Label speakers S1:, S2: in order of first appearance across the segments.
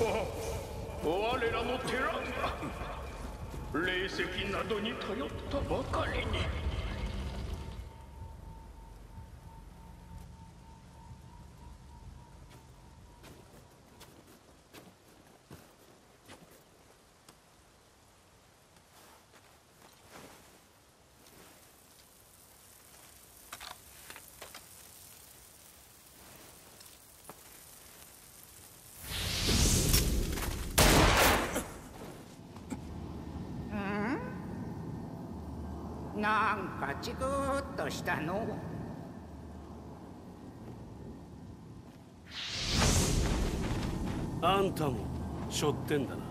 S1: 我らの寺が霊石などに頼ったばかりに。
S2: なんかチクッとしたの。
S3: あんたも背負ってんだな。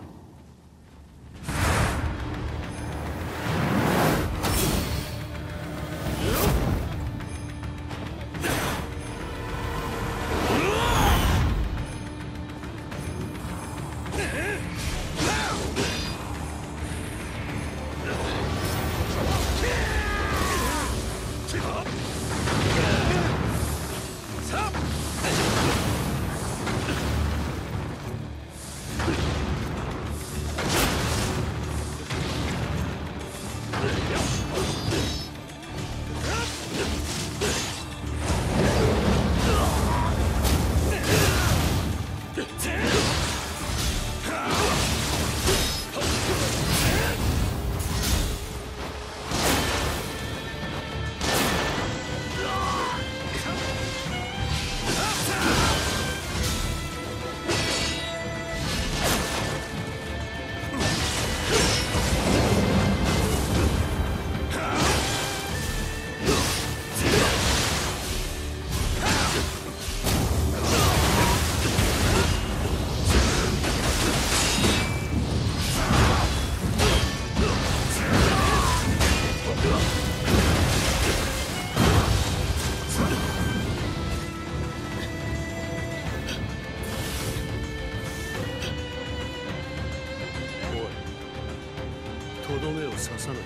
S3: とどめを刺さない。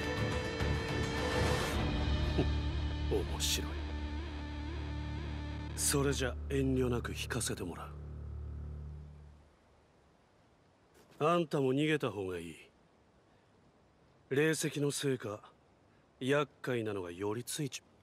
S3: 面白い。それじゃ遠慮なく引かせてもらう。あんたも逃げた方がいい。霊石のせいか厄介なのが寄りついちゃう。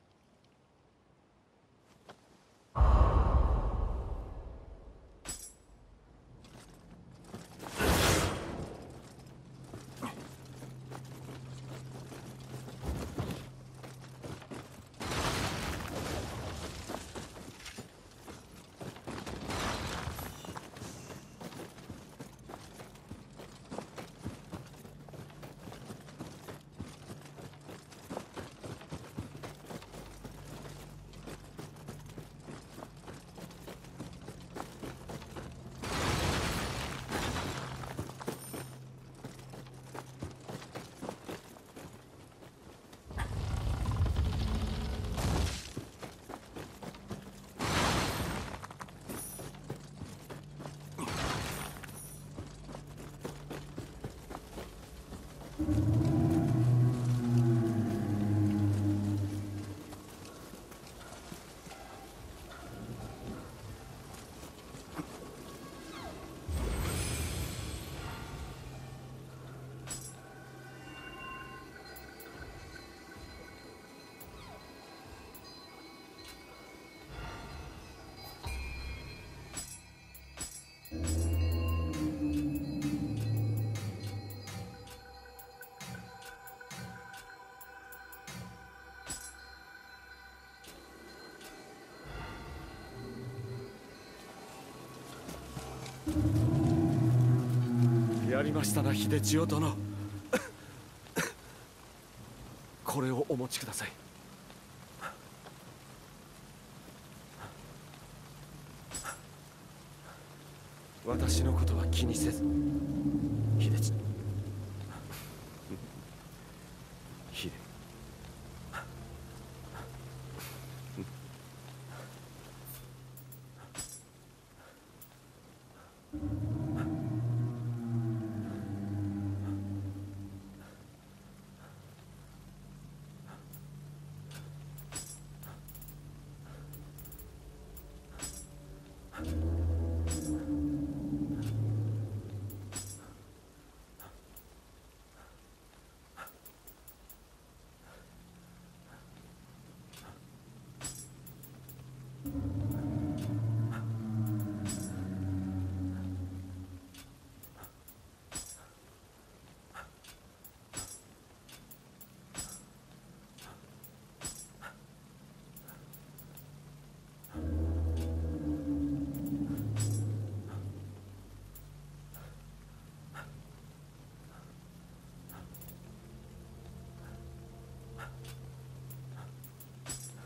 S4: やりましたな、秀千代殿。これをお持ちください。私のことは気にせず、秀千。秀。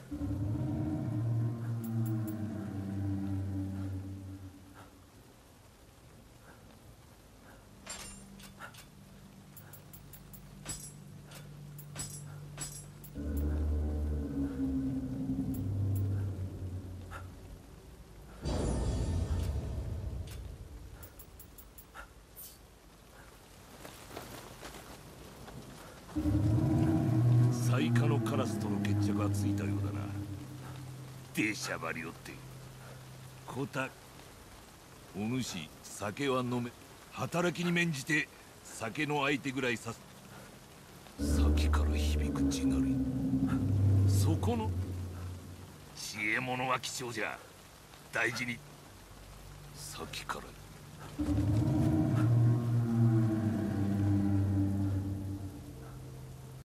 S5: 最下のカラスとの決着がついたようだな。でしゃばりおってこたお主酒は飲め、働きに免じて酒の相手ぐらいさす。先から響く地鳴り、そこの知恵者は貴重じゃ。大事に。先から